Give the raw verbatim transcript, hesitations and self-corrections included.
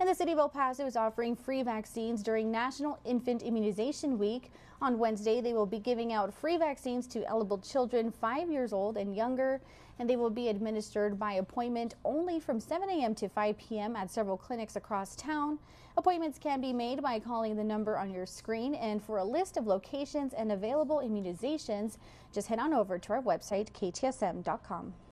And the city of El Paso is offering free vaccines during National Infant Immunization Week. On Wednesday, they will be giving out free vaccines to eligible children five years old and younger, and they will be administered by appointment only from seven A M to five P M at several clinics across town. Appointments can be made by calling the number on your screen, and for a list of locations and available immunizations, just head on over to our website, K T S M dot com.